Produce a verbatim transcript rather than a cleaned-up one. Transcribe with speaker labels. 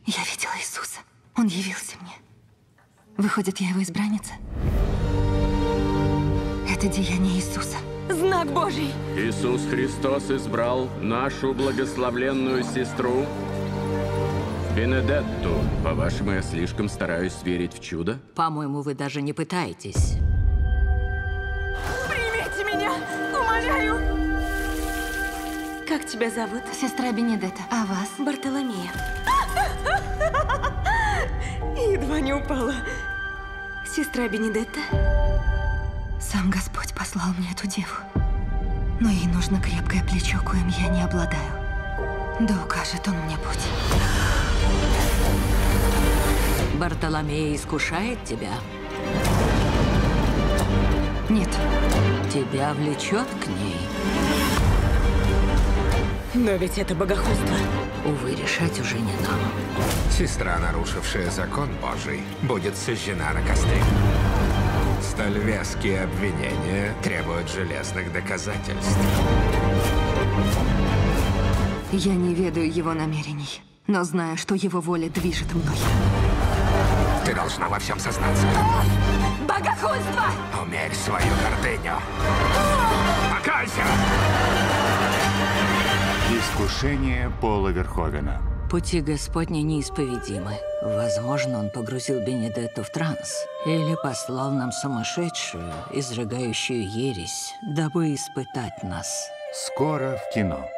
Speaker 1: Я видела Иисуса. Он явился мне. Выходит, я его избранница? Это деяние Иисуса.
Speaker 2: Знак Божий.
Speaker 3: Иисус Христос избрал нашу благословленную сестру Бенедетту. По-вашему, я слишком стараюсь верить в чудо?
Speaker 4: По-моему, вы даже не пытаетесь.
Speaker 2: Примите меня, умоляю. Как тебя зовут?
Speaker 1: Сестра Бенедетта. А вас?
Speaker 2: Бартоломея. Едва не упала. Сестра Бенедетта.
Speaker 1: Сам Господь послал мне эту деву. Но ей нужно крепкое плечо, коим я не обладаю. Да укажет он мне путь.
Speaker 4: Бартоломея искушает тебя?
Speaker 1: Нет.
Speaker 4: Тебя влечет к ней?
Speaker 2: Но ведь это богохульство.
Speaker 4: Увы, решать уже не нам.
Speaker 5: Сестра, нарушившая закон Божий, будет сожжена на костре. Столь веские обвинения требуют железных доказательств.
Speaker 1: Я не ведаю его намерений, но знаю, что его воля движет мной.
Speaker 5: Ты должна во всем сознаться.
Speaker 2: Богохульство!
Speaker 5: Умерь свою гордыню. Покайся!
Speaker 6: Искушение Пола Верховена.
Speaker 4: Пути Господни неисповедимы. Возможно, он погрузил Бенедетту в транс. Или послал нам сумасшедшую, изрыгающую ересь, дабы испытать нас.
Speaker 6: Скоро в кино.